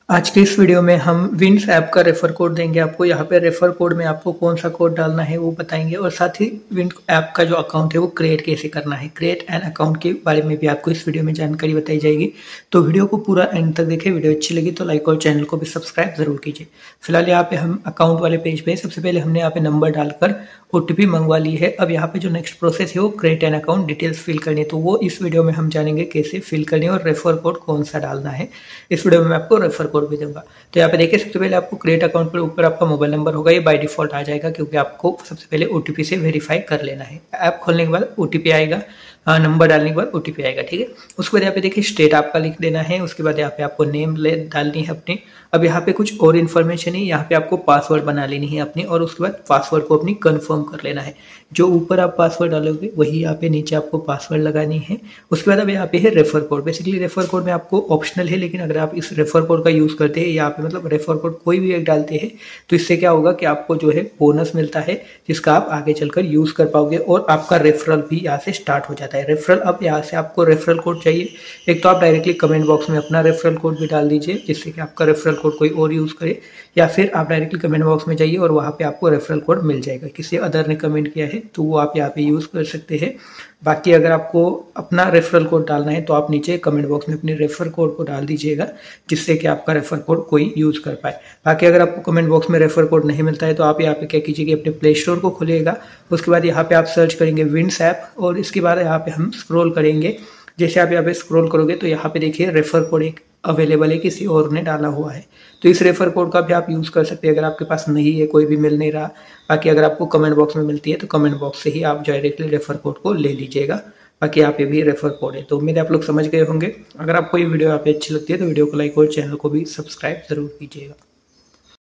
आज के इस वीडियो में हम विंस ऐप का रेफर कोड देंगे आपको। यहाँ पे रेफर कोड में आपको कौन सा कोड डालना है वो बताएंगे और साथ ही विंस ऐप का जो अकाउंट है वो क्रिएट कैसे करना है, क्रिएट एन अकाउंट के बारे में भी आपको इस वीडियो में जानकारी बताई जाएगी। तो वीडियो को पूरा एंड तक देखें। वीडियो अच्छी लगी तो लाइक और चैनल को भी सब्सक्राइब जरूर कीजिए। फिलहाल यहाँ पे हम अकाउंट वाले पेज पे सबसे पहले हमने यहाँ पे नंबर डालकर OTP मंगवा ली है। अब यहाँ पे जो नेक्स्ट प्रोसेस है वो create an account details fill करनी है, तो वो इस वीडियो में हम जानेंगे कैसे फिल करनी है और रेफर कोड कौन सा डालना है। इस वीडियो में मैं आपको रेफर कोड भी दूंगा। तो यहाँ पे देखिए सबसे पहले आपको क्रिएट अकाउंट पर ऊपर आपका मोबाइल नंबर होगा, ये बाय डिफॉल्ट आ जाएगा क्योंकि आपको सबसे पहले OTP से वेरीफाई कर लेना है। ऐप खोलने के बाद OTP आएगा, नंबर डालने के बाद OTP आएगा, ठीक है। उसके बाद यहाँ पे देखिए स्टेट आपका लिख देना है। उसके बाद यहाँ पे आपको नेम डालनी है अपनी। अब यहाँ पे कुछ और इन्फॉर्मेशन है, यहाँ पे आपको पासवर्ड बना लेनी है अपनी और उसके बाद पासवर्ड को अपनी कंफर्म कर लेना है। जो ऊपर आप पासवर्ड डालोगे वही यहाँ पे नीचे आपको पासवर्ड लगानी है। उसके बाद अब यहाँ पे है refer code. Basically refer code में आपको ऑप्शनल है, लेकिन अगर आप इस रेफर कोड का यूज करते हैं यहाँ पे मतलब रेफर कोड कोई भी एक डालते हैं तो इससे क्या होगा कि आपको जो है बोनस मिलता है जिसका आप आगे चलकर यूज कर पाओगे और आपका रेफरल भी यहाँ से स्टार्ट हो जाता है। रेफरल, अब यहाँ से आपको रेफरल कोड चाहिए, एक तो आप डायरेक्टली कमेंट बॉक्स में अपना रेफरल कोड भी डाल दीजिए जिससे कि आपका रेफरल कोड कोई और यूज करे, या फिर आप डायरेक्टली कमेंट बॉक्स में जाइए और वहाँ पे आपको रेफरल कोड मिल जाएगा। किसी अदर ने कमेंट किया है तो वो आप यहाँ पे यूज कर सकते हैं। बाकी अगर आपको अपना रेफरल कोड डालना है तो आप नीचे कमेंट बॉक्स में अपने रेफर कोड को डाल दीजिएगा जिससे कि आपका रेफर कोड कोई यूज कर पाए। बाकी अगर आपको कमेंट बॉक्स में रेफर कोड नहीं मिलता है तो आप यहाँ पे क्या कीजिए कि अपने प्ले स्टोर को खोलिएगा। उसके बाद यहाँ पे आप सर्च करेंगे विंस ऐप और इसके बाद यहाँ पे हम स्क्रॉल करेंगे। जैसे आप यहाँ पे स्क्रॉल करोगे तो यहाँ पे देखिए रेफर कोड एक अवेलेबल है, किसी और ने डाला हुआ है, तो इस रेफर कोड का भी आप यूज़ कर सकते हैं अगर आपके पास नहीं है, कोई भी मिल नहीं रहा। बाकी अगर आपको कमेंट बॉक्स में मिलती है तो कमेंट बॉक्स से ही आप डायरेक्टली रेफर कोड को ले लीजिएगा। बाकी यहाँ पे भी रेफर कोड है। तो उम्मीद है आप लोग समझ गए होंगे। अगर आपको ये वीडियो यहाँ पे अच्छी लगती है तो वीडियो को लाइक और चैनल को भी सब्सक्राइब जरूर कीजिएगा।